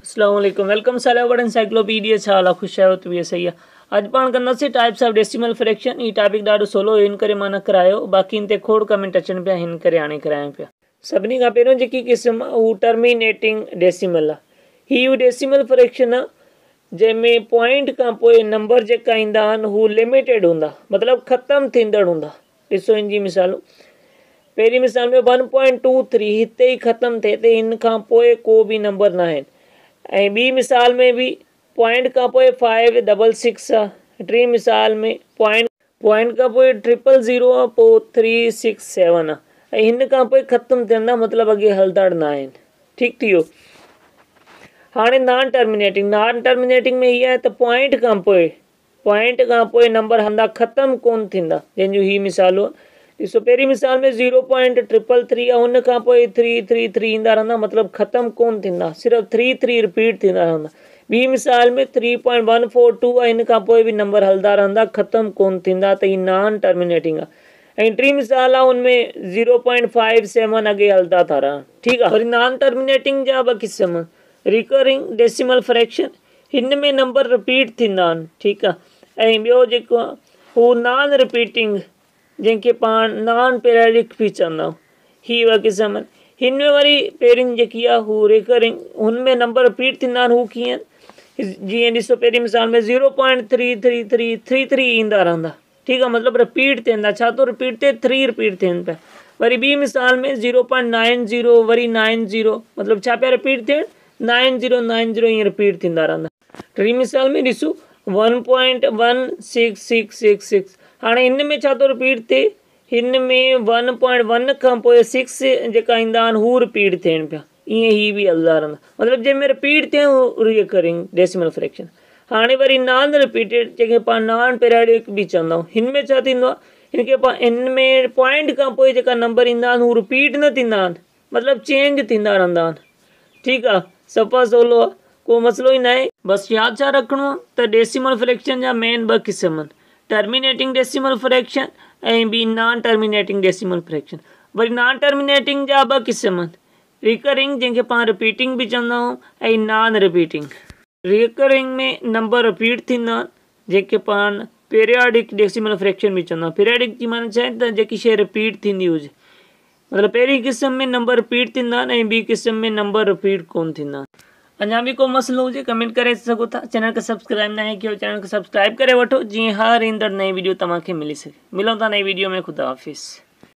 अस्सलाम वालेकुम welcome सालावड़ encyclopedia छाला खुश आयो तो सही है। अज पाण कंदासीं टाइप्स ऑफ डेसिमल फ्रैक्शन। ई टॉपिक ॾाढो सोलो हिन करे मां न करायो, बाक़ी इन ते खोड़ कमेंट अचनि पिया हिन करे हाणे करायां पिया। सभिनी खां पहिरियों जेकी क़िस्म आहे हू टर्मिनेटिंग डेसिमल आहे। हीउ डेसिमल फ्रैक्शन आहे जंहिंमें पॉइंट खां पोइ नंबर जेका ईंदा आहिनि हू लिमिटेड हूंदा, मतिलबु ख़तमु थींदड़ हूंदा। ॾिसो इन जी मिसालूं। पहिरीं मिसाल में 1.23 हिते ई ख़तमु थिए ते हिन खां पोइ को बि नंबर न आहिनि। ऐं ॿी मिसाल में भी पॉइंट का पोइ 566 आहे। टी मिसाल में पॉइंट का पोइ 000 आहे, पोइ 367 आहे ऐं हिन खां पोइ ख़तमु थियंदा, मतिलबु अॻे हलंदड़ न आहिनि। ठीकु थी वियो। हाणे नॉन टर्मिनेटिंग में इहा आहे त पॉइंट खां पोइ नंबर हलंदा, ख़तमु कोन थींदा, जंहिंजूं ही मिसालूं आहे। ॾिसो पहिरीं मिसाल में 0.333 आहे, हुन खां पोइ 333 ईंदा रहंदा, मतिलबु ख़तमु कोन थींदा, सिर्फ़ु 3 रिपीट थींदा रहंदा। ॿी मिसाल में 3.142 आहे, हिन खां पोइ बि नंबर हलंदा रहंदा, ख़तमु कोन थींदा, त ही नॉन टर्मिनेटिंग आहे। ऐं टी मिसाल आहे हुनमें 0.57 अॻे हलंदा था रहनि। ठीकु आहे। वरी नॉन टर्मिनेटिंग जा ॿ क़िस्म, रिकरिंग डेसिमल फ्रैक्शन, हिन में नंबर रिपीट थींदा आहिनि। ठीकु आहे। ऐं ॿियो जेको आहे हू नॉन रिपीटिंग, जंहिंखे पाण नॉन पीरियडिक भी चवंदा आहियूं, ही ॿ क़िस्म आहिनि। हिन में वरी पहिरीं जेकी आहे हू रिकरिंग, हुनमें नंबर रिपीट थींदा आहिनि। हू कीअं? जीअं ॾिसो पहिरीं मिसाल में 0.33333 ईंदा रहंदा। ठीकु आहे, मतिलबु रिपीट थींदा। छा थो रिपीट थिए? 3 रिपीट थियनि पिया। वरी ॿी मिसाल में 0.90 वरी 90, मतिलबु छा पिया रिपीट थियनि? 90 ईअं रिपीट थींदा रहंदा। टी मिसाल में ॾिसो 1.16666। हाणे हिन में छा थो रिपीट थिए? हिन में 1.1 खां पोइ 6 जेका ईंदा आहिनि हू रिपीट थियनि पिया। ईअं ही बि हलंदा रहंदा, मतिलबु जंहिंमें रिपीट थिए हू रिकरिंग डेसिमल फ्रैक्शन। हाणे वरी नॉन रिपीटेड, जंहिंखे पाण नॉन पीरियडिक बि चवंदा आहियूं, हिन में छा थींदो आहे? हिन में पॉइंट खां पोइ जेका नंबर ईंदा आहिनि हू रिपीट न थींदा आहिनि, मतिलबु चेंज थींदा रहंदा आहिनि। ठीकु आहे, सफ़ा सवलो आहे, को मसइलो ई न आहे। बसि यादि छा रखिणो आहे त डेसिमल फ्रैक्शन जा मेन ॿ क़िस्म आहिनि, टर्मिनेटिंग डेसिमल फ्रैक्शन ऐं ॿी नॉन टर्मिनेटिंग डेसिमल फ्रैक्शन। वरी नॉन टर्मिनेटिंग जा ॿ क़िस्म आहिनि, रिकरिंग जंहिंखे पाण रिपीटिंग बि चवंदा आहियूं ऐं नॉन रिपीटिंग। रिकरिंग में नंबर रिपीट थींदा आहिनि, जंहिंखे पाण पीरियडिक डेसिमल फ्रैक्शन बि चवंदा आहियूं। पीरियडिक जी माना छा आहे त जेकी शइ रिपीट थींदी हुजे, मतिलबु पहिरीं क़िस्म में नंबर रिपीट थींदा आहिनि ऐं ॿी क़िस्म में नंबर रिपीट कोन थींदा आहिनि। अञा बि को मसइलो हुजे कमेंट करे सघो था। चैनल खे सब्सक्राइब न आहे कयो, चैनल खे सब्सक्राइब करे वठो, जीअं हर ईंदड़ नई वीडियो तव्हांखे मिली सघे। मिलूं था नई वीडियो में। ख़ुदा हाफ़िज़।